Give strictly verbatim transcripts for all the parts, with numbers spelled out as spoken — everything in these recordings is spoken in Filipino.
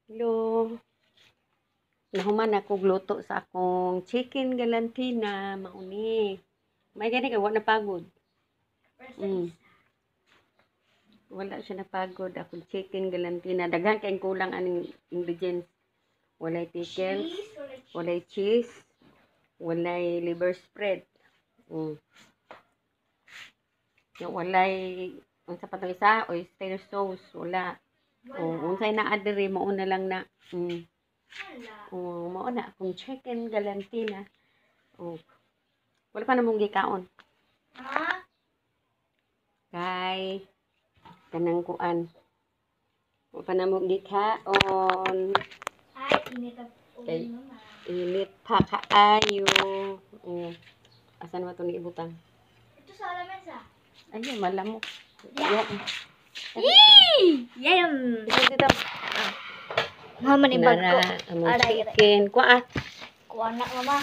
Hello. Nahuman ako gluto sa akong chicken galantina, mauni. May gani ka wala napagod. Mm. Wala siya napagod. Akong chicken galantina. Daghan kay kulang aning ingredients. Walay pickles, walay cheese, walay liver spread. Mm. Yung walay unsa pa to isa, oyster sauce, wala. Oh, unsay naa diri mao na lang na. Mm. Oh, mao na akong chicken galantina. Oh. Wala pa namong gikaon. Ha? Kay kanang kuan. Wala pa namong gikaon. Ay, init ang Kay ulo mama. init pa kaayo. Oh. Asan mo to ni ibutang? Ito sa lamesa. Ayun, malamok. Yeah. Yeah. Yee! Yum! Dito, dito. Mama ni bag ko. Nara, among Aray, aray. chicken. Kuha. Kuha na, mama.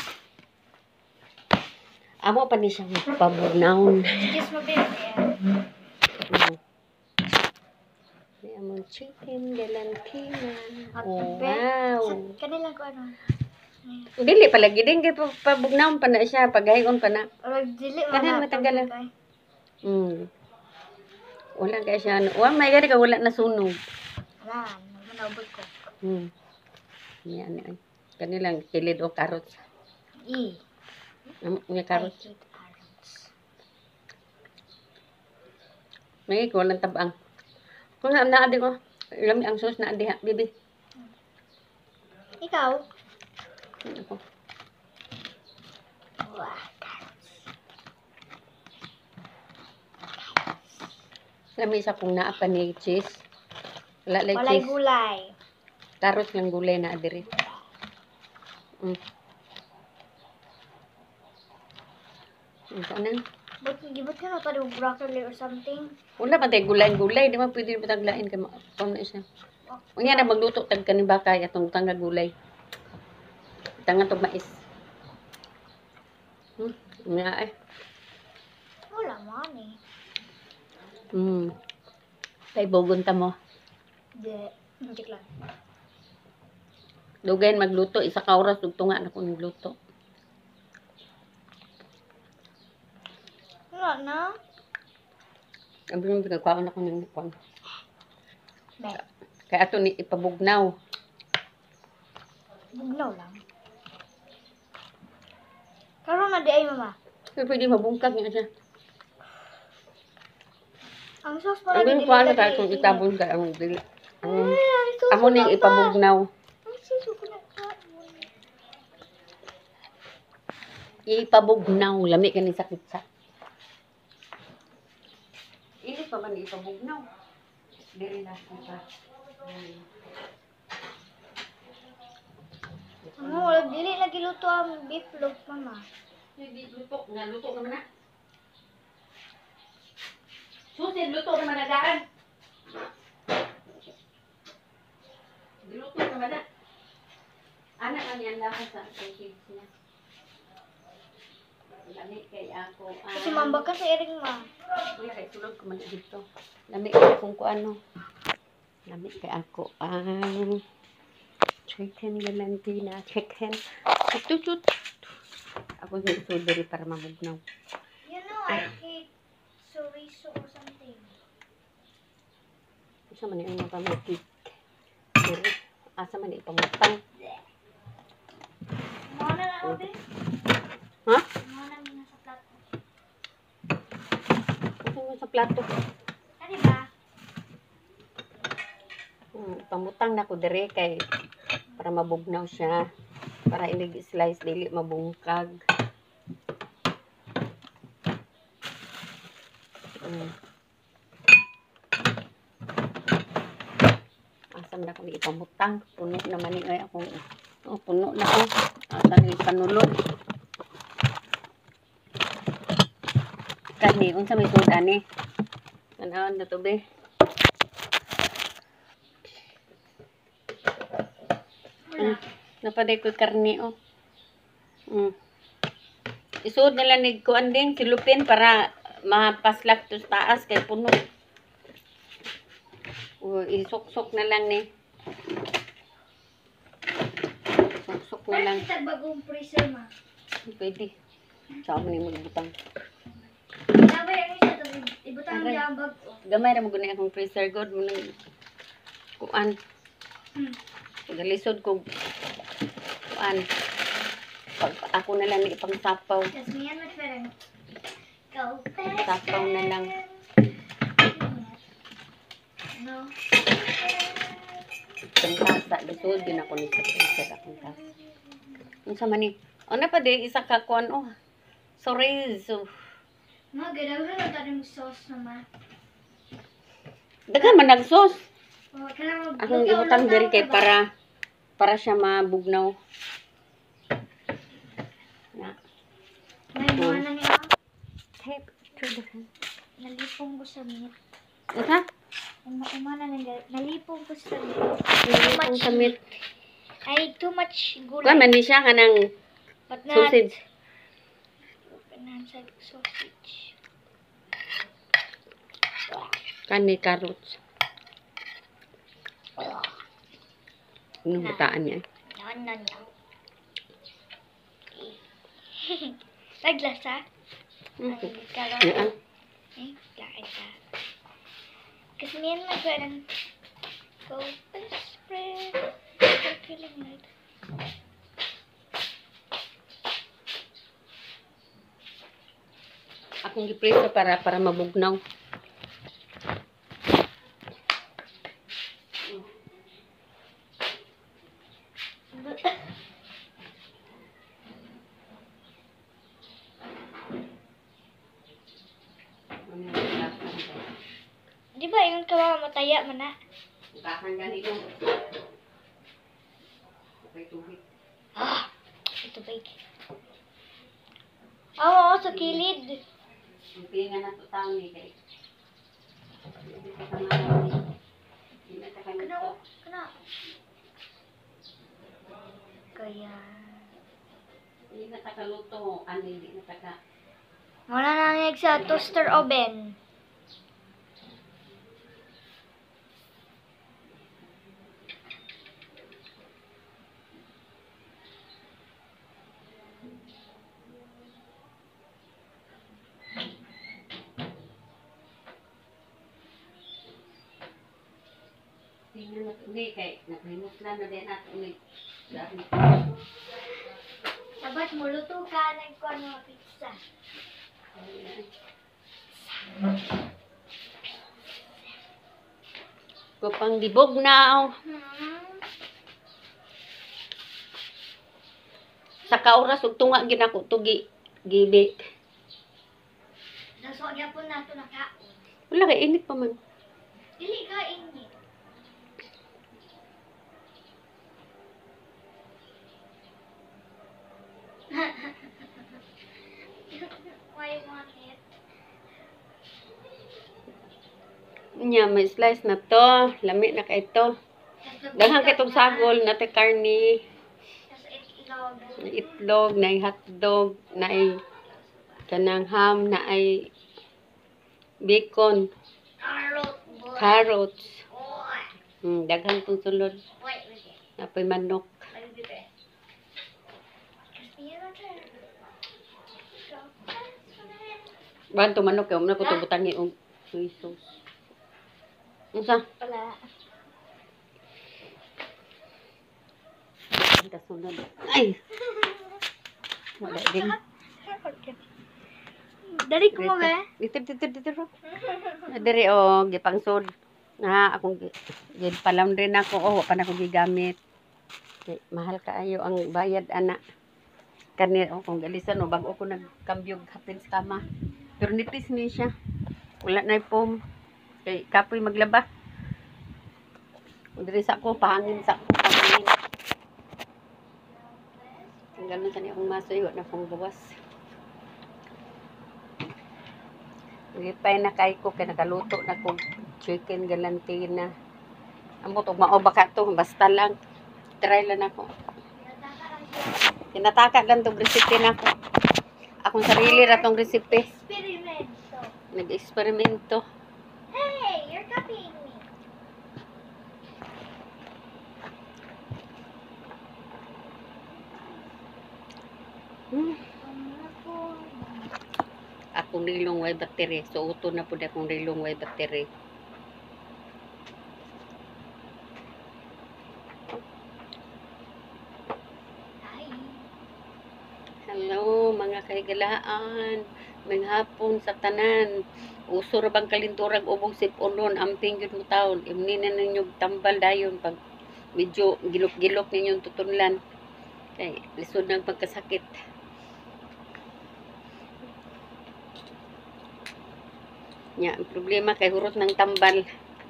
Amo pa ni siyang pabugnawon. Excuse mo, babe. Ayan. Mm. Ni among chicken galantina. Oh, Be, wow. sa- Kanilang ko ano. Dili pala gid kay pabugnawon pa na siya, paghayon pa na. Orag dili, Kanang mama. matagal na. Pagkay. Mm. Wala kay siya. Wa may gani ka wala na sunog. Wala, namanawag ko. Hmm. Yan ay. Kanilang kilid o carrots. E. Amo nga I carrots. hate carrots. May ko lang tabang. Kung na na ko. Lami ang sauce na diha, bibi. Ikaw? Yan ako. Wah. Lami sa kung naa pa ni cheese. Wala lay Walay cheese. gulay. Carrots lang gulay na diri. Mm. Ang kanan. But gibot ka na pa ng broccoli or something. Wala pa tayo gulay-gulay. Di ba pwede pa taglain ka. Kung na isa. Kung yan na magluto tag kanin baka atong tangga gulay. Tanga to mais. Hmm. Nga eh. Wala man eh. Hmm. Kay bogon ta mo. Hindi. Hindi lang. Dugayin magluto. Isa ka oras. Dugtunga na kung nagluto. Wala na. Ang bilang pinagkaon ako ng nipon. Be. Kaya ato ni ipabugnaw. Bugnaw lang. Karon na di ay mama. Kaya pwede mabungkag nga siya. Ang sauce para Ang bilang kuha na kaya kung itabon ka. Ang dili. Ang amo ni ipabugnaw. Ang sauce ko na. Ipabugnaw. Lami ka ni sakit sa. Init pa man ipabugnaw. Dili na kita. Ano, wala dili lagi luto ang beef loaf mama. Hindi luto. Nga luto naman na. Susin, luto naman na daan. Luto naman na. Anak ang yan lakas sa kids niya. Lami kay ako. ang- Kasi mambag ka sa iring ma. Kuya, kay tulog ko man dito. Lami kay kung ko ano. Lami kay ako ang chicken galantina. Chicken. Tutut. Ako yung isudiri para mamugnaw. You know, I hate chorizo or something. Asa man yung mga pamukik. Pero, asa man yung pamutang. Mga na lang, Obe. Ha? Mga na muna sa plato. Asa mo sa plato? Ano ba? Hmm, pamutang na ko dire kay para mabugnaw siya. Para ilig slice dili mabungkag. Hmm. Asam na ko ni ipamutang. Puno naman ni ay ako. Oh, puno na ko. Asa ni panulod. Kani unsa may suda ni? Ano na to be? Mm. Napaday ko karne oh. Mm. Isuod nila ni kuan din silupin para mapaslak to sa taas kay puno. O isok-sok na lang ni. na lang. Kita bagong freezer ma. Pwede. Saan mo na magbutang. Sabay ang isa to ibutang Aray. niya ang bag. Oh. Gamay ra mo gani akong freezer god mo nang kuan. Hmm. Galisod ko kuan. Pag ako na lang ipang sapaw. Yes, me and my friend. Go Sapaw na lang. No. Kung tasa, lisod din ako ni sa freezer akong tasa. Unsa man ni? Ano pa di isa ka kuan oh. Sorry. So, Mga gadaw na tayo yung sauce naman. daghan man nagsos. Oh, kailangan mag- Akong lugaw- ibutang lugaw diri kay ka ba? para para siya mabugnaw. Na. May mga na niya. Tape. Nalipong ko sa meat. Unsa? Uma umana na niya. Nalipong ko sa meat. Ang kamit. Ay, too much Kuan gulay. man ni siya kanang But not sausage. Panasag sausage. Kani carrots. Ano butaan niya? Yan na niya. Naglasa? Mm. Ay, karot. Yan. Eh, kain ka. Kasi niyan magparang go best friend. I'm feeling right. Akong gipreso para para mabugnaw. Di ba yung kawawa mataya man na? Bukasan gani ko. Okay, tubig. Ah! Ito ba Oo, oo, sa kilid. Ang pinga na to taon ni kay. Hindi pa kamay. Hindi na ta Kana, kanito. kana. Kaya... Hindi na ta kaluto. Ano hindi na ta ka. Wala na nangyaig sa toaster oven. Hindi na hindi kay naglimos na na din ato ni. Dami. Dapat muluto ka ng kuwan mga pizza. Kupang dibog na. Hmm. Sa kauras ug tunga gid ako to gi gibi. Naso niya po nato nakaon. Wala kay init pa man. Dili ka init. Why you want it? Nya may slice na to. Lami na kay to. Daghang kay tong sagol na te karni, Tapos itlog. na itlog, na hotdog, na ay kanang ham, na ay bacon, Carrot. boy. carrots. Oy. Hmm, daghang tong sulod. Wait, wait. Napay manok. Lagi dito eh. Kasi yan natin. So, Banto manok kay umna ko to butangi og soy sauce. Unsa? wala. Ang kasunod. Ay. Wala din. Dari ko mo ba? Dito dito dito. Diri o gipangsod. Na akong gi- gid palaundry na ako oh, wa pa na ko gigamit. Kay mahal kaayo ang bayad ana. Kani oh kung galisan o bago ko nagkambyog hapin sa kama. Pero nipis ni siya. Wala na pom. Kay kapoy maglaba. Diri sa ko pahangin sa ko pahangin. Ang ganun sa niya akong masoy, wala na pong bawas. Lipay na kay ko, kaya nakaluto na kong chicken galantina. Amot, og maoba ka to, basta lang. Try lang ako. Tinataka lang tong recipe na ako. Akong sarili ra tong recipe. Experimento. Nag-eksperimento. Hey, you're copying me. akong rilong way battery. So, uto na po na akong rilong way battery. Hi. Hello, mga kaigalaan. May hapon sa tanan. Uso ra bang kalinturag ubong sip-on ron. Amping yun mo taon. Imni na ninyo tambal dayon pag medyo gilok-gilok ninyong tutunlan. Kay lisod ng pagkasakit. Nya, ang problema kay hurot ng tambal.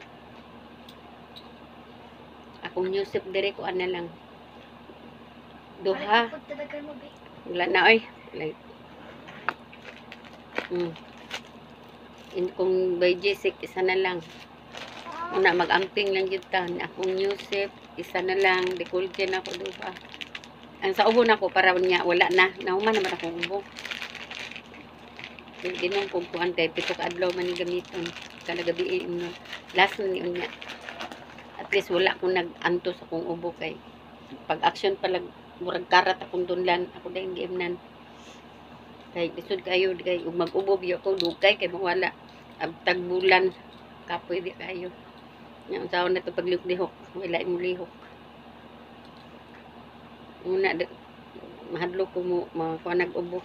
Akong Yusuf dire ko ana lang. Duha. Balik talaga mo, be. Wala na ay. Like, hmm. In, kung by Jessic, isa na lang. Una, mag-amping lang yun ta. Akong Yusuf, isa na lang. Dekultin ako duha. Ang sa ubo na ko, para niya, wala na. Nauman naman akong ubo. Ginong kong kuhan kay pito ka adlaw man gamiton. Kada gabi no. Last na niyon niya. At least wala akong nag-antos akong ubo kay pag action palag murag karat akong dunlan ako dahil giimnan. Kay lisod kayo kay ug mag-ubo biyo ko dugay kay mawala ab tagbulan kapoy di kayo. Nya unsa na to paglihok wala imong lihok. Una mahadlok ko mo makuha nag-ubo.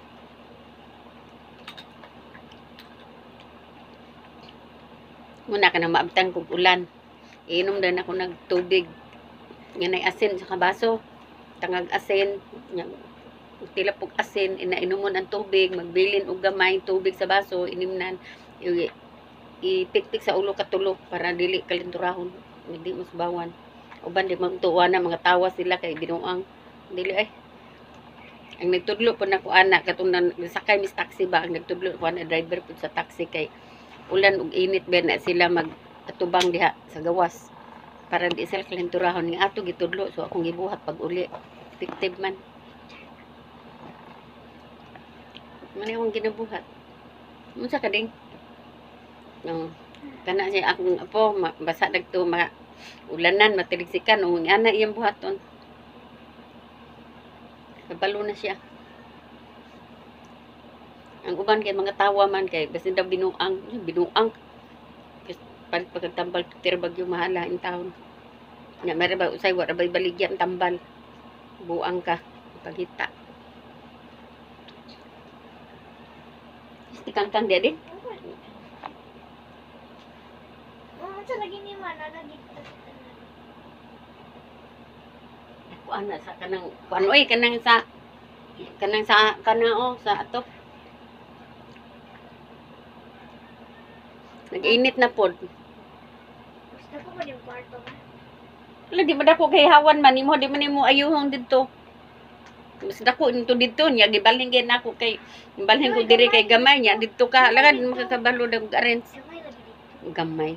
Muna ka na maabtan kong ulan. Iinom din ako ng tubig. Yan ay asin sa kabaso. Tangag asin. Tila pong asin. Inainumon ang tubig. Magbilin og gamay tubig sa baso. Inimnan. Ipikpik sa ulo katulo para dili kalinturahon. Hindi mo subawan. Uban di magtuwa na mga tawa sila kay binuang. Dili ay. Ang nagtudlo po na ko anak. Katong sakay mis taxi ba. Ang nagtudlo ko na driver po sa taxi kay ulan ug init ben na sila magkatubang diha sa gawas para di sila kalinturahon ni ato gitudlo so akong gibuhat pag uli effective man man akong ginabuhat unsa ka ding no kana siya akong apo basa dagto ma ulanan matiligsikan ug ana iyang buhaton kabalo na siya. Ang uban kay mga tawa man kay basta daw binuang, binuang. Pag pagtambal tira bagyo mahala in taon. Nya mera ba usay wa ra bay baligyan tambal. Buang ka paghita. Ikang-kang dia din. Oh, sa lagi ni mana lagi. Ako ana sa kanang kuan oy kanang sa kanang sa kanao sa ato. Nag-init na pod. Gusto ko ba yung kwarto na? Wala, di ba dako kay hawan man, imo di man imo ayuhong dito. Mas dako into dito niya, gibalhin gid ako kay gibalhin ko diri kay gamay niya dito ka. Lagad makakabalo dag arrange. Gamay lagi dito. Gamay. Gamay.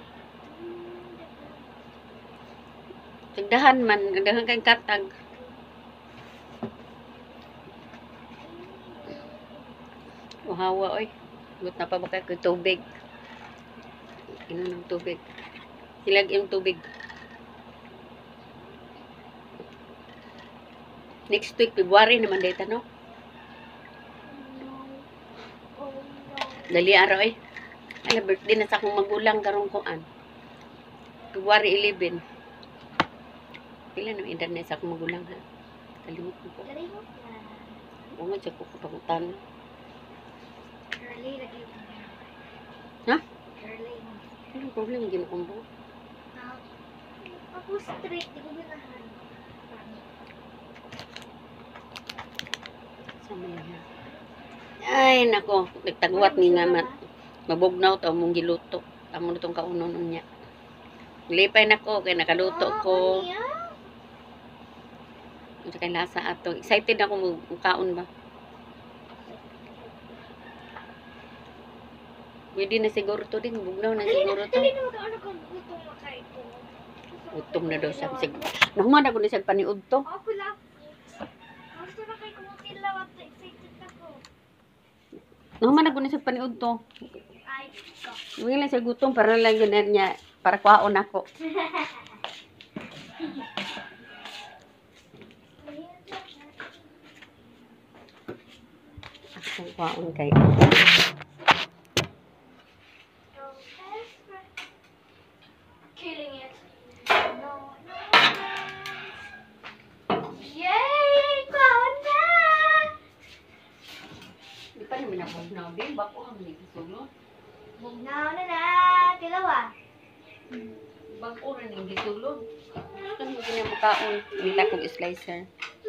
Tagdahan man, dahan kay katag. Uhawa oy. Gut na pa ba kay tubig. Inom ng tubig. Ilag yung tubig. Next week, February naman dito, no? Oh no. Dali araw eh. Ay, birthday na sa akong magulang karong kuan. February eleven. Pila no edad na sa akong magulang ha? Kalimut ko po. Dali mo na. Huwag nga siya ko kapagutan. Curly lagi mo. Ha? Curly mo. Anong problem ginukumbo? Ah, ako straight, di ko ganahan. Sama niya. Ay, nako. Nagtagwat ni nga man. Mabugnaw to mong giluto. Amo na itong kaunon niya. Lipay na ko, kaya nakaluto ko. Sa kay lasa ato. Excited ako mo kaon ba? Pwede na siguro to din. Bugnaw na siguro to. Dali na magkaano kung gutom makaito. Utom na daw siya. Sig Nahuman ako na siya paniud to. Ako lang. Gusto na kayo kumutilawat. Excited ako. Nahuman ako na siya paniud to. Ay, ito. Huwag lang siya gutom para lang yun niya. Para kwaon ako. Ang kwaon kay. Killing it. No, no, yay! Kwaon na! Di pa naman ako na din. Bako ang nagisulo. Bugnaw na na! Tilawa. Bako rin ang gisulo. Gusto mo ginamakaon. Nita kong slicer.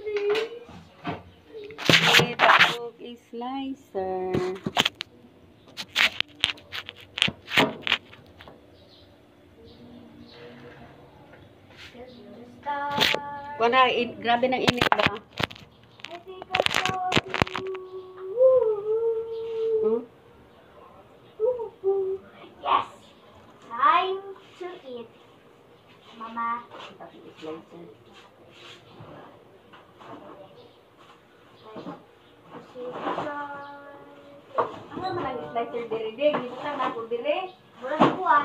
Nita kong slicer. Kuha na, in- grabe ng init ba? I think I saw you. Hmm? Yes! Time to eat. Mama. Nita kong slicer. Ano naman ang slicer dire dire? Dito ka na ako dire. Bulan ko ah.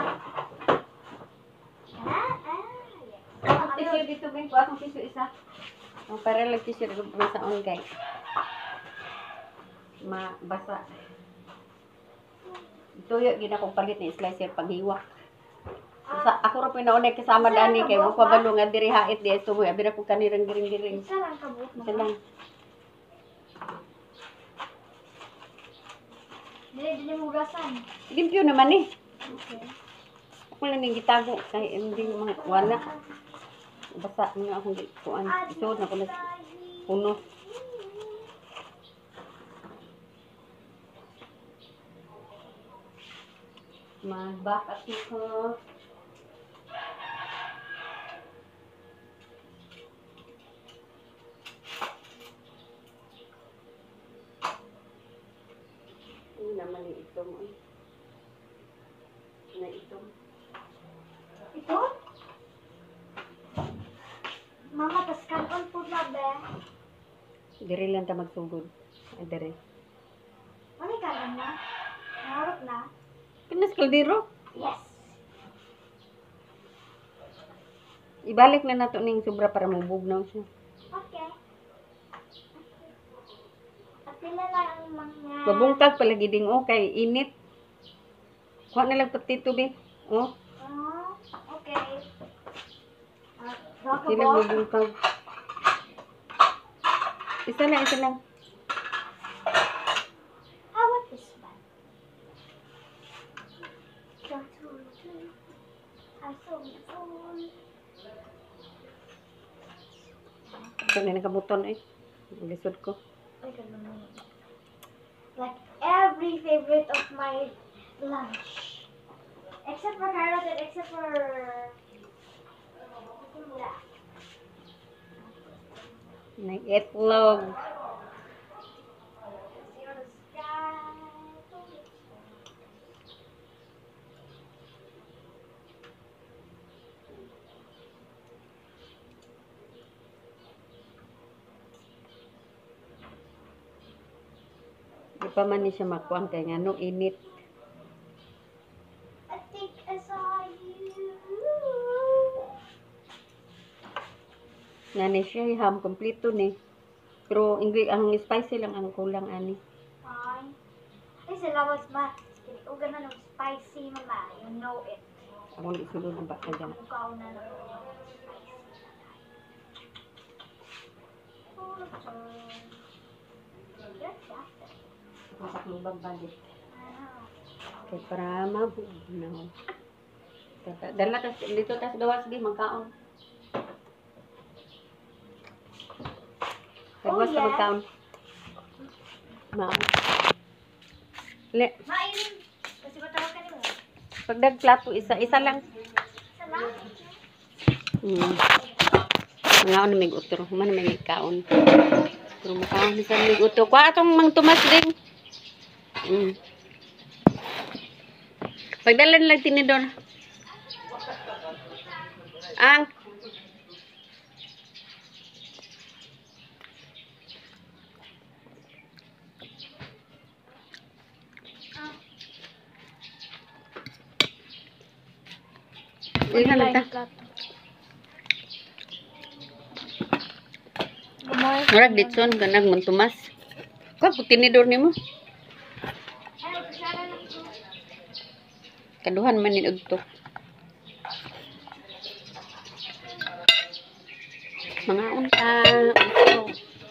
Ah, ah. Kuha akong tissue dito, Ben. Kuha akong tissue isa. Oh, para lang tissue dito sa on kay. Mabasa. Tuyo, gina kong palit ni slicer paghiwak. Sa, ako rin pinaunay kasama dani kay mo pabalo nga diri hait di ito mo. Abi na ko kanirang giring-giring. Isa lang kabut mo. Isa lang. Dili, dili mo gasan. Limpyo naman eh. Okay. Ako lang yung gitago. Kaya hindi mga wala. Basa nga akong kuan. Isuod na ko na puno. Magbaka ko. Ano naman yung ito mo eh. Na ito. Ito? Mama, tas kanon po na be. Diri lang ta magsugod. Ay, diri. Ano yung kanon na? Naharap na? Pinas kaldero. Yes! Ibalik na nato ning sobra para mabugnaw siya. Okay. At pila lang ang mga... Babungkag palagi ding o kay init. Kuha na lang pati tubig. Oh, Oh, okay. Uh, Rock sila babungkag. Isa lang, isa lang. How about this one? I'm so full. Ito na nakabuton eh. Lisod ko. Like every favorite of my lunch. Except for carrot and except for... Nag-itlog. Di pa man ni siya makuang kay nga no init. I think I saw you. Nga ni siya ham kompleto ni. Pero ingri ang spicy lang ang kulang ani. Ay. Ay, sila was ma. Uga na ng spicy, mama. You know it. Ako di sulod ng baka dyan. Ugaw na ng Ako sa klubang balik. Kay para mabugnaw. Dala tas dito tas gawas gi magkaon. Gawas Oh, ka yes. magkaon. Mao. Le, Mailin. Kasi matawag ka niyo. pagdag plato isa isa lang. Salamat. Hmm. Mga ano may utro, man may kaon. Pero makaon sa may utro. Kuha atong mang tumas ding. Hmm. Pagdalan lang tinidor. Ang Uy, ano ta? Murag ditson ganag man tumas. Kuha ko tinidor nimo. Kaduhan man ni udto. Mga unta. Ito.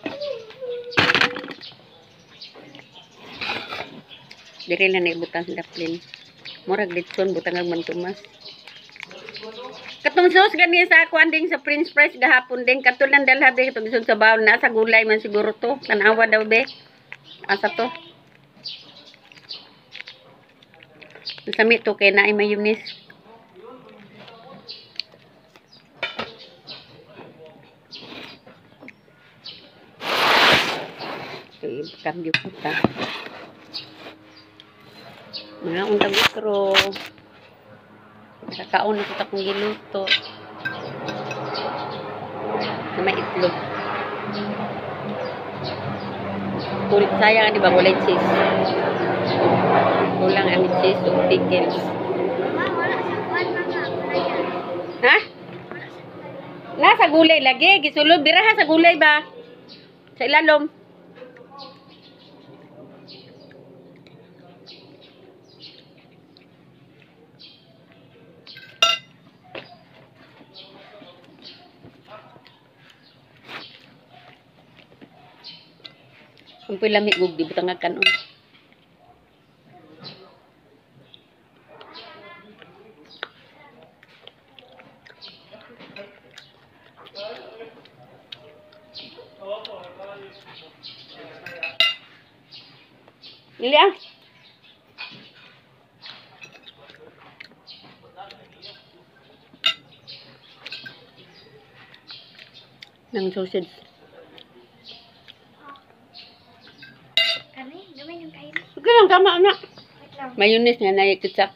Diri na naibutang sa daplin. Murag litson butang ang mantumas. Katong sauce gani sa akuan ding sa Prince Price gahapon ding katulan dalha be katong isod sa bawon na sa gulay man siguro to. Tanawa daw be. Asa to? Sami to kay naay mayonnaise. Okay, cambio puta. Mga untang mikro. Kakaon na kita kong giluto. Na may itlog. Kulit sayang, di ba? Kulay cheese. Kulang ang cheese o pickles. Mama, wala sa kuwan mga. Ha? Nasa gulay lagi. Gisulod. Biraha sa gulay ba? Sa ilalom. Kung pila mi gug di butang kanon. Dili ah. Nang sausage. Kani, gamay yung kain. Okay lang, tama anak. Wait lang. Mayonnaise nga na ketchup.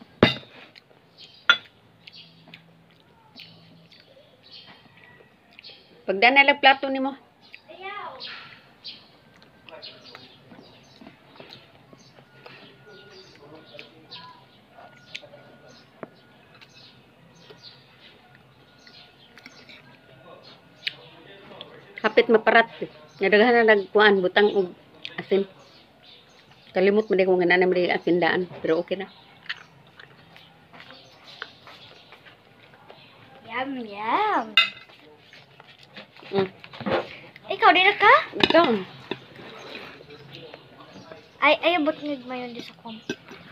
Pagdana lang plato ni mo. Ayaw. Hapit maparat. Nadaghan na nagkuan butang og asin. Kalimot mo di kung ganaan na asin daan. Pero okay na. Yum, yum. Mm. Ikaw, di na ka? Ikaw. Ay, ay, abot nid mayon di sa kom.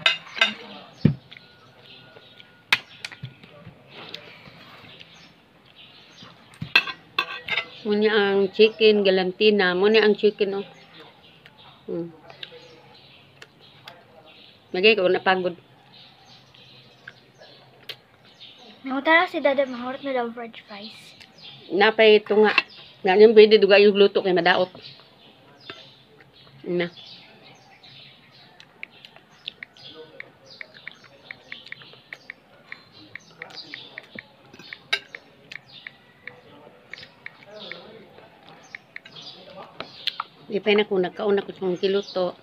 Muna ang chicken, galantina. Muna ang chicken, oh. Hmm. Magay ko napagod. Nangutara si Dada, mahurot na daw french fries. Napay ito nga. Nga yung pwede duga yung luto kay madaot. Na. Ipay na ko nagkaon ako sa kiluto.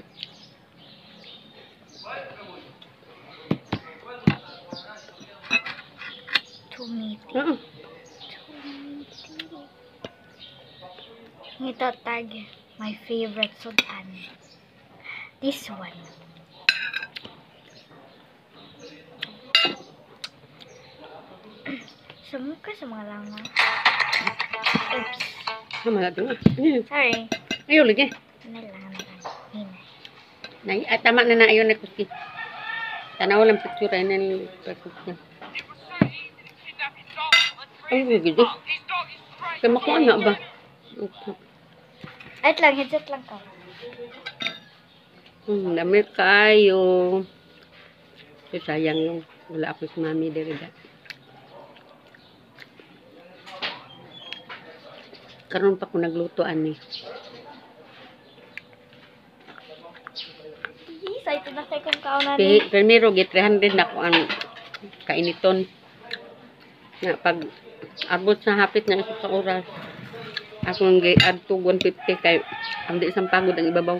Tomato. Oo. Ngito tag, my favorite sudan. This one. Sumuka sa mga langaw. Oops. Sama na ito nga. Sorry. Ayaw lagi. Ano lang naman. Hina. Nay, ah, tama na na ayaw na kuski. Tanaw lang picture ay nan pagkuski. Ay, gigi. Kaya makuha na ba? Okay. Ay, lang. Headset lang ka. Hmm, dami kayo. So, sayang yung wala ako si mami derida. Karon pa ko naglutoan ni. Excited na kayo kung kaunan Pi- ni. Primero, get three hundred na ko ang kainiton. Nga, pag abot sa hapit na isa sa oras, akong gi-add to one fifty kay ang di isang pagod ang ibabaw.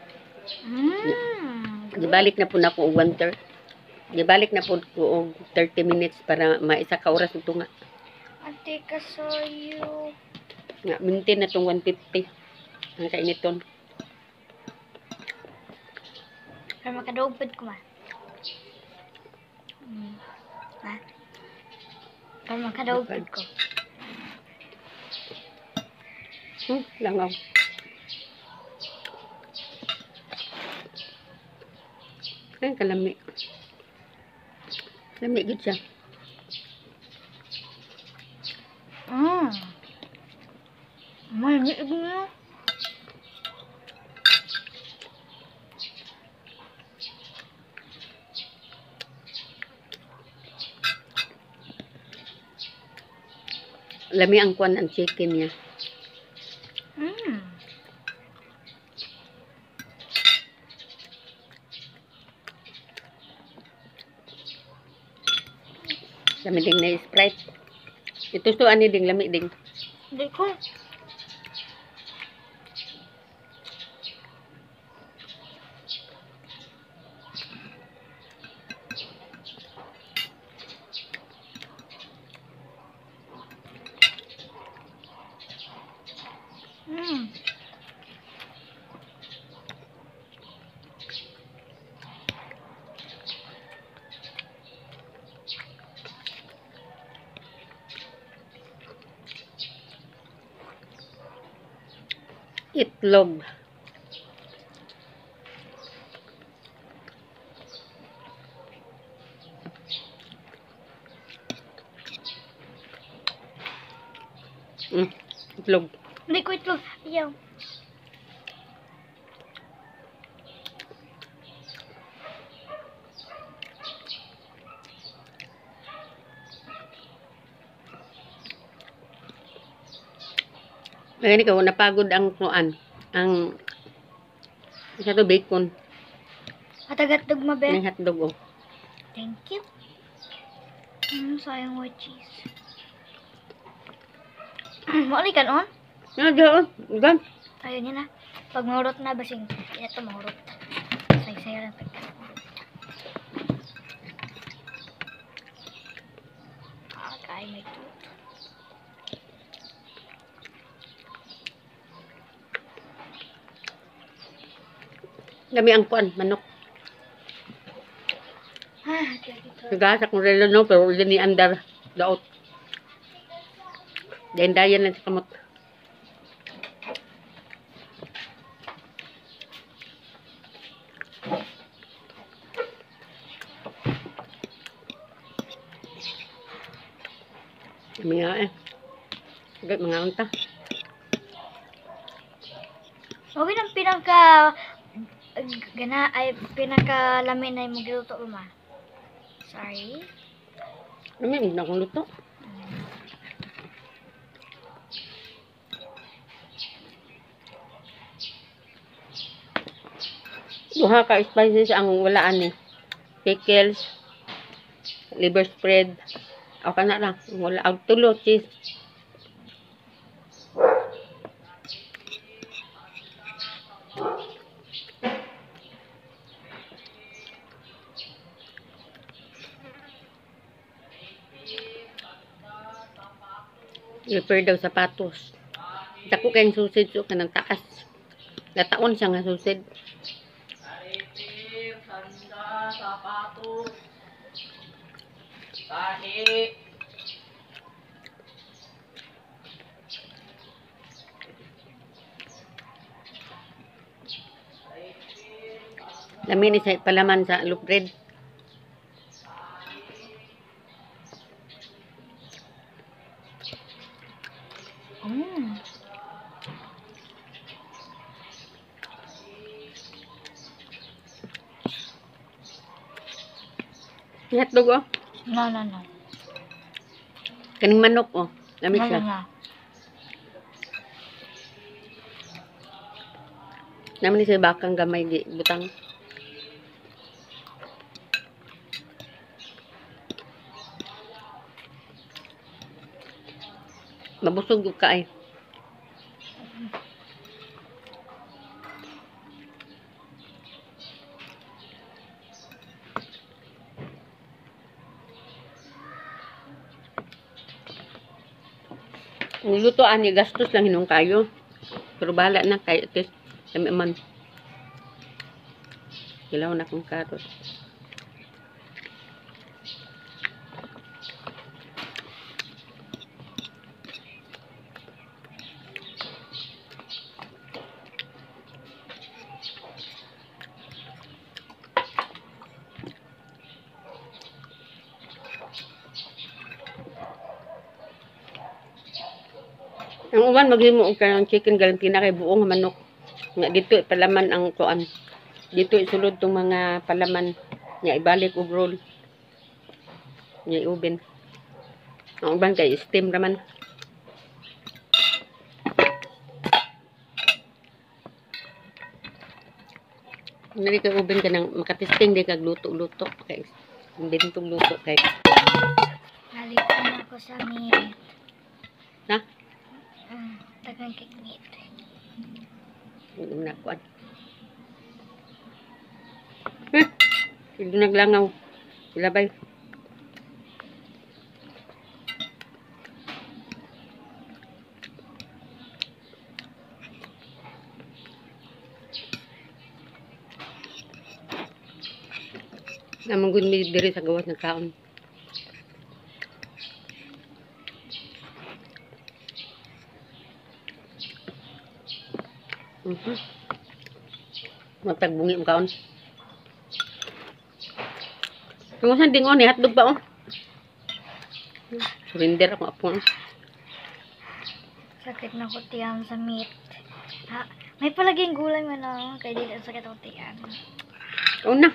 Mmm. Gibalik na po na ko og one third. Gibalik na po ko og thirty minutes para maisa ka oras ito nga. Ate, kasoyo. Nga, maintain na tong one fifty ang kainiton. Para makadobad ko ma. Mm. Na. Para makadaog Okay. ko. Hmm, langaw. Ay, kalami. Lami gud siya. Mm. May niig na. Lami ang kwan ang chicken niya. Mm. Lami ding na Sprite. Ito to ani ding lami ding. Hindi ko. Mm. Itlog. Mm, itlog. Hindi ko itlog. Ayaw. Ngayon ikaw, napagod ang kuan. Ang isa to bacon. Atagatog mabe. Ng hotdog oh. Thank you. Mm, sayang white cheese. Mali kan on? Nga dyan, gan. Ayun yun na. Pag mahurot na, basing ito mahurot. Say-say lang. Ah, kain may ito. Lami ang kuan, manok. Ah, thank you. Nagasak mo rin no, pero hindi ni andar. Daot. Dayan-dayan lang sa kamot. Lami nga eh. Agad mga unta. Okay ng pinaka gana ay pinaka lamin na yung magluto uma. Sorry. Lami, hindi na akong luto. Duha ka spices ang walaan eh. Pickles, liver spread. O ka na lang. Wala. Ang tulo, cheese. Liver daw sapatos. Dako kayong susid so ka ng taas. Nataon siya nga susid. Aripip, sanda, sapatos, tahi. Lami ni sa palaman sa loaf bread. Mm. Hotdog oh. No, no, no. Kaning manok oh. Lami No, no, siya. no. Lami ni sa bakang gamay di butang. Mabusog yung ka eh. Ang lutoan ni gastos lang hinong kayo. Pero bahala na kayo. Tis, kami man. Ilaw na kong karot. Ang uban maghimo og kanang chicken galantina kay buong manok. Nga dito palaman ang kuan. Dito isulod tong mga palaman nga ibalik og roll. Nga iuben. Ang uban kay steam raman. Nari kay uben ka nang makatesting di kag luto-luto kay bintong luto kay Nalito na ako sa meat. na Mm, tagang kay meat. hindi na kuan. Eh, hindi naglangaw. Ilabay. Namang gud mi diri sa gawas ng kaon. Mhm. Matag bungi ang kaon. Tungusan dingon ni hotdog ba oh. Surrender ako apo. Sakit na ko tiyan sa meat. Ha, may palaging gulay man oh, kay dili sakit ako tiyan. Una.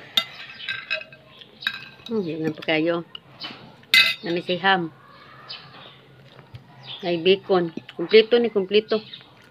Hmm, yan pa kayo. Nami si ham. Ay bacon. Kumpleto ni kumpleto.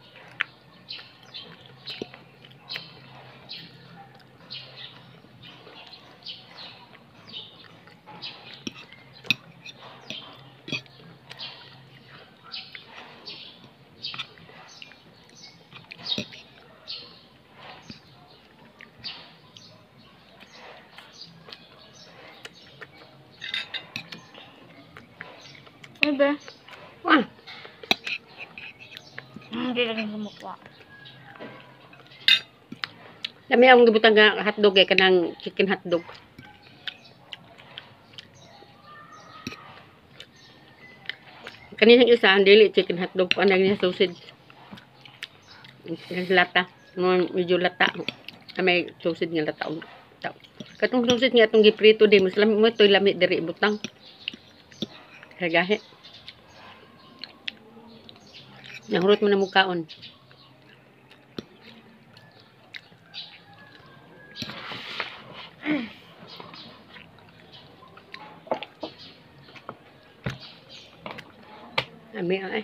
Ano ba? Wah, Hindi na rin kumukha. lami akong gibutan nga hotdog eh kanang chicken hotdog. Kaninang isa ang dili chicken hotdog pa na niya sausage. Yung lata, mo medyo lata. Na may sausage nga lata. Katong sausage nga atong giprito din mas lami mo toy lami diri butang. Kagahe. Nahurot mo na mukhaon. Ami ay.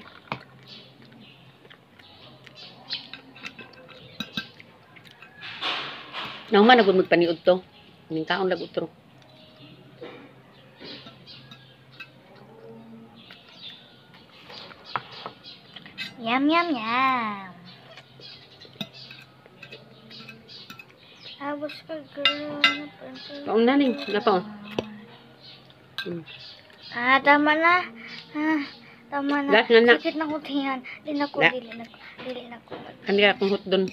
Naman na gud magpaniud to. Ning kaon lag utro. Yum, yum, yum. Tapos ka, girl. Kaon na ning, napaon. Hmm. Ah, tama na. Ah, tama na. Gas na na. Sakit na ko tiyan. Di na ko, Da. dili na ko. Dili na ko. Ani akong hotdon.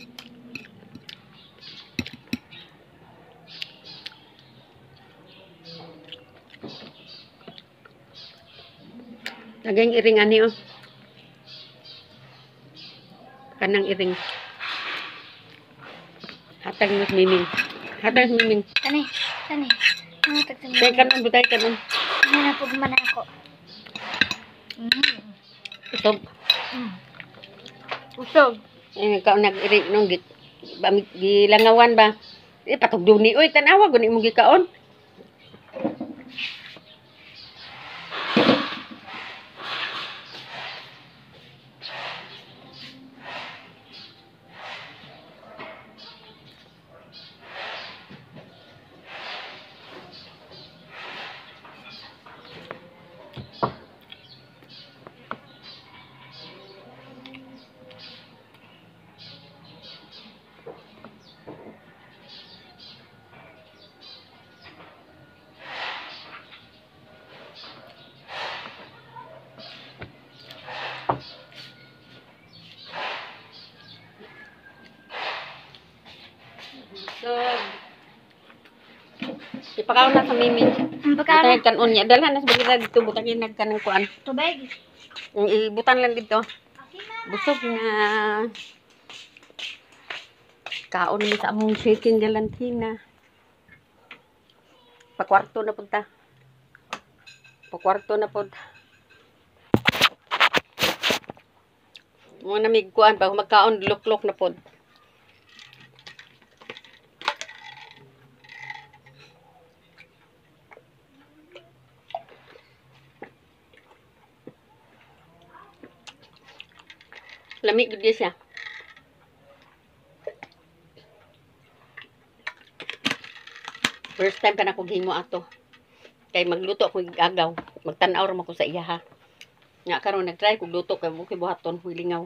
Naging iring ani oh. Kanang iring. Hatag mas miming. Hatag mas miming. Kani, kani. Ano tagsan Tay kanon butay kanon. Ano na po man ako. Mm. Usog. Mm. Usog. Eh kaon nag-iring nung git. Ba gilangawan ba? Eh patugdo ni oy tanawa gud imong gikaon. So, ipakaon na sa miming. Ang pagkaon. Butang kanon niya. Dalhan na sa bagay dito. Butang nagkanang kuan. Tubig. Yung ibutan lang dito. Busog na. Kaon ni sa among chicken galantina. Pakwarto na punta. Pakwarto na punta. Mga namig kuan pag magkaon luklok na pod. Lamig gud siya. First time ka na kong himo ato. Kay magluto ako gagaw. Magtanaw ra ko sa iya ha. Nga karon nagtry kog luto kay mo buhaton hulingaw.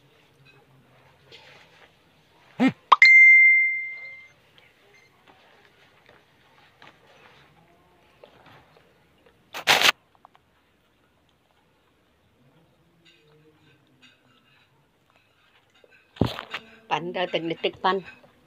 Panda taglitik pan.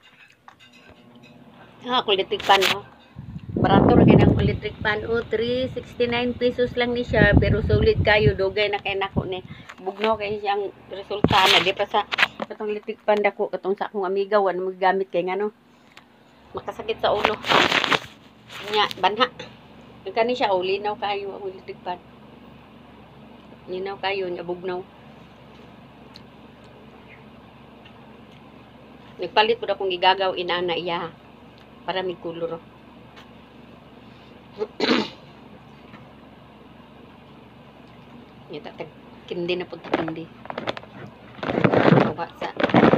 Ah, ako electric pan oh. Barato ra kay nang electric pan oh, three sixty-nine pesos lang ni siya pero solid kayo dugay na kay nako ni. Bugnaw kay siyang resulta na di pa sa katong electric pan dako katong sa akong amiga wan mo gamit kay ngano. Makasakit sa ulo. Nya banha. Kani siya oh, linaw kayo ang electric pan. Linaw kayo nya bugnaw. Nagpalit po na kung igagaw inana iya para may kuluro. Ito, kindi na po kindi. Kawa sa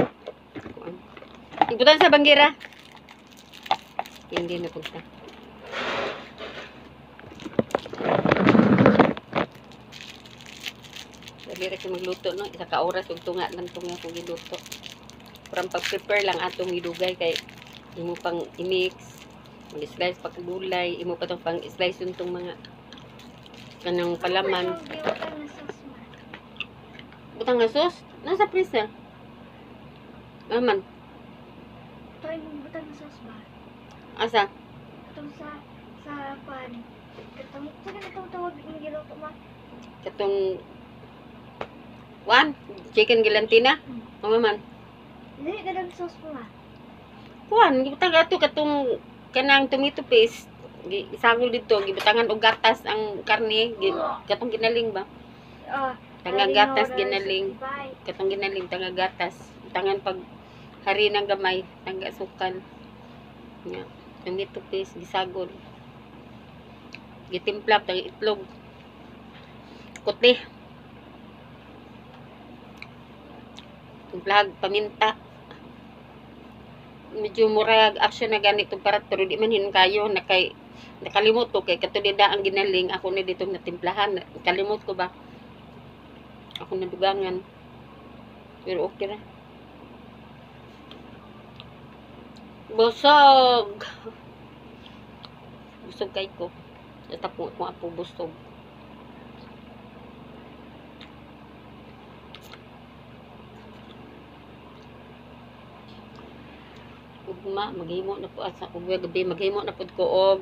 ibutan sa banggira. Kindi na po ta. Dali ra kay magluto no, isa ka oras ug tunga lang tunga kung giluto. Parang pag-prepare lang atong idugay kay imo pang i-mix, mag-slice pa gulay, imo pa tong pang slice untong mga kanang palaman. Butang nga sauce, nasa freezer. Aman. Toy mo butang na sauce ba? Asa? Katong sa sa pan. Katong sa kanang tawag ng giluto ma. Katong one, chicken gelantina. O man. Dili gadang sauce mo ma. Kuan, gibutang ato katong kanang tomato paste. Isagol dito, gibutangan og gatas ang karne, gi, katong ginaling ba? Ah, Tanga gatas ginaling. Katong ginaling tanga gatas. Tangan pag hari ng gamay, tanga sukan. Nya, tomato paste gisagol. Gitimpla tang itlog. Kote. Timplag paminta. Medyo murag action na ganito para pero di man hin kayo nakay nakalimot ko kay katulida ang ginaling ako ni dito natimplahan kalimot ko ba ako nadugangan pero okay ra busog busog kay ko natapo ko apo busog ugma maghimo na po asa ug gabi maghimo na pud ko og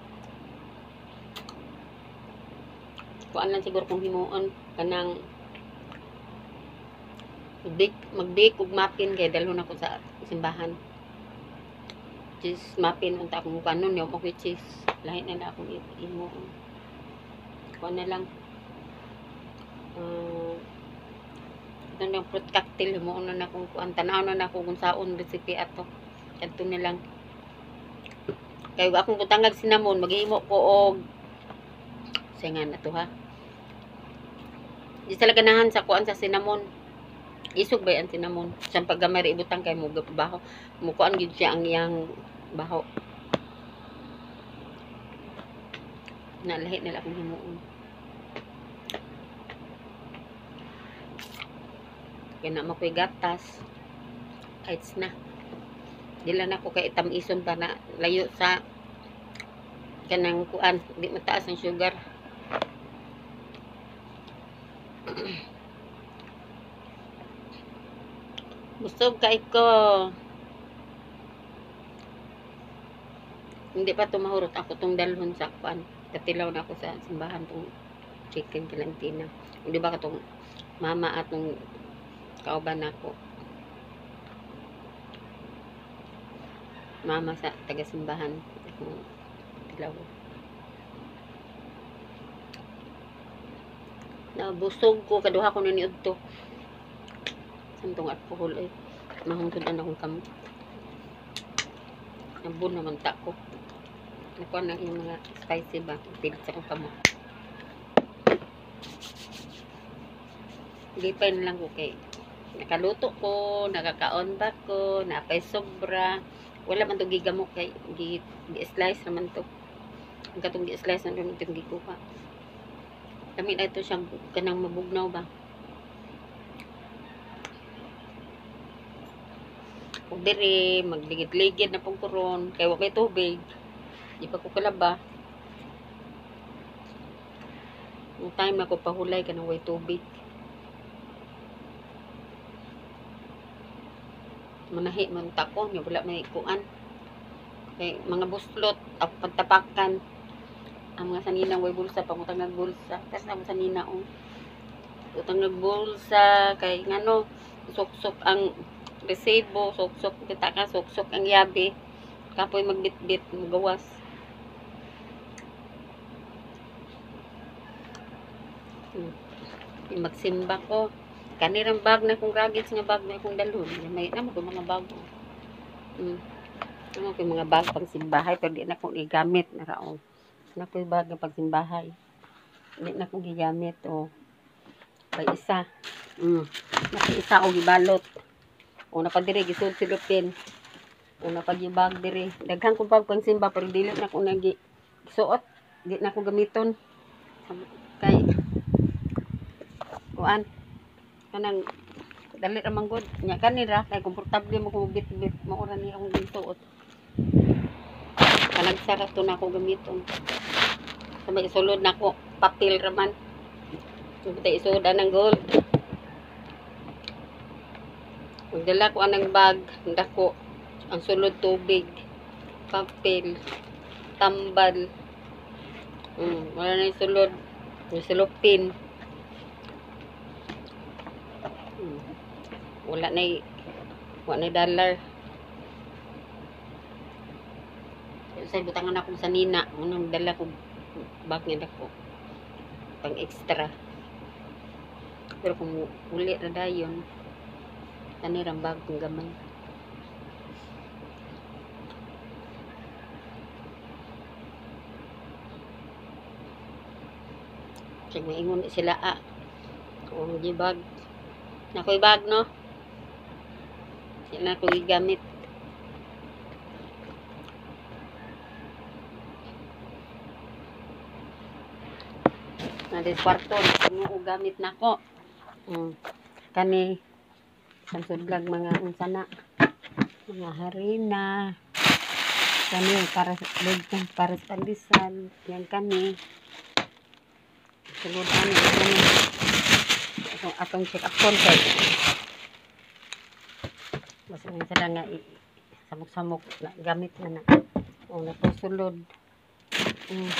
kuan lang siguro kung himuon kanang magbake magbake ug mapin kay dalhon ako sa simbahan cheese mapin unta akong kanon yo okay cheese lahi na na akong himuon kuan na lang uh, ito na fruit cocktail himuon na akong kuan tanaw na ako kung saon recipe ato kadto na lang kay akong butangag cinnamon maghimo ko og singan na to ha di talaga ganahan sa kuan sa cinnamon isog ba ang cinnamon sa paggamay ra ibutang kay mo gapabaho mo kuan gyud siya ang iyang baho na lahi nila akong himuon kaya na makoy gatas kahit na dila na ko kay itam-ison pa na layo sa kanang kuan di mataas ang sugar busog kay ko hindi pa tumahurot ako tong dalhon sa kuan katilaw na ako sa simbahan tong chicken gelantina di ba katong mama atong kauban ako mama sa taga-simbahan akong tilaw na busog ko kaduha ko na niudto Santong alcohol ay mahungtod na akong kamot. Nabun naman tako. Nakuha na yung mga spicy ba. Pilit sa akong kamot. Gipay na lang ko kay nakaluto ko, nakakaon ba ko, napay sobra. Wala man to gigamok kay gi-slice naman to. Ang katong gi-slice na naman itong gikuha. Kami na ito siyang kanang mabugnaw ba. Kung diri, magligid-ligid na pong kuron, kaya wag may tubig. Di pa ko kalaba. Yung time na ko pahulay ka ng way tubig. Manahi man tako, yung wala may kuan. Kay mga buslot, at pagtapakan. Ang mga sanina way bulsa, pangutang ng bulsa. Tapos na mo sanina oh. Utang ng bulsa, kay ngano, sok-sok ang resibo, sok-sok kita ka, sok-sok ang yabi. Kapoy magbit-bit, magawas. Hmm. Magsimba ko. Kanirang bag na kong ragits nga bag na akong dalhon. May naman ko mga bago. Hmm. Ano ko mga bag pang simbahay, pero di na akong igamit na raong. Ano ko yung bag na pang simbahay. Di na akong gigamit o. May isa. Hmm. Naki isa o gibalot. O napadiri, gisud silupin. O napagibag diri. Daghang ko bag pang simba, pero dili na akong nagi suot. Di na akong gamiton. Kay kuan. Kanang dali ra manggod nya kanira kay komportable mo ko bit-bit maura ni akong gisuot. Kanang sarap to na ako gamiton. Sabay isulod na ko papel ra man. Subay isud ng gold. Magdala ko anang bag, dako ang sulod tubig, papel, tambal. Mm, wala na yung sulod, yung silupin. Wala na wala na dollar. Sa butangan ako sa nina, unang dala ko bag niya dako pang extra. Pero kung uli ra dayon, kanirang bag kong gamay. Kasi maingon sila ah. Kung di bag. Nakoy bag no. Sila ko gigamit. Na des kwarto mo gamit nako. Mm. Kani isang sudlag mga unsana. Mga harina. Kani para sa para sa pandesal. Yan kani. Sulod kani kani. Atong atong check up contact. Basta nga sila nga samok-samok na gamit na na. O na po sulod. Mm.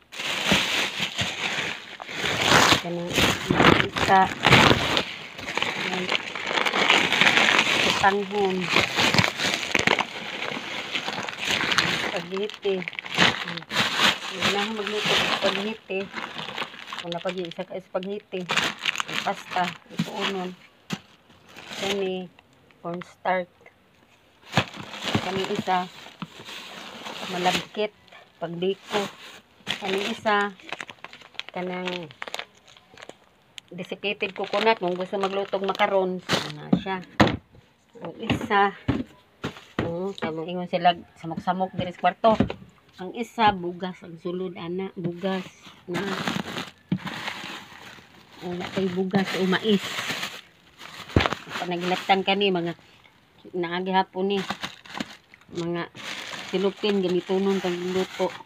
Kanang isa. Tanghon. Spaghetti. Hindi na ako magluto ng spaghetti. Kung napag-i isa ka spaghetti. Pasta. Ito unon. Kani. Cornstarch. Kani isa. Malagkit. Pagbiko. Kani isa. Kanang desiccated coconut. Kung gusto maglutog makaron. Sana siya. Ang isa. Um, Sabong ingon sila samok-samok diri sa kwarto. Ang isa bugas ang sulod ana, bugas na wala kay bugas o mais. Panagilatan kani mga naagi hapon ni mga silupin ganito nun pagluto.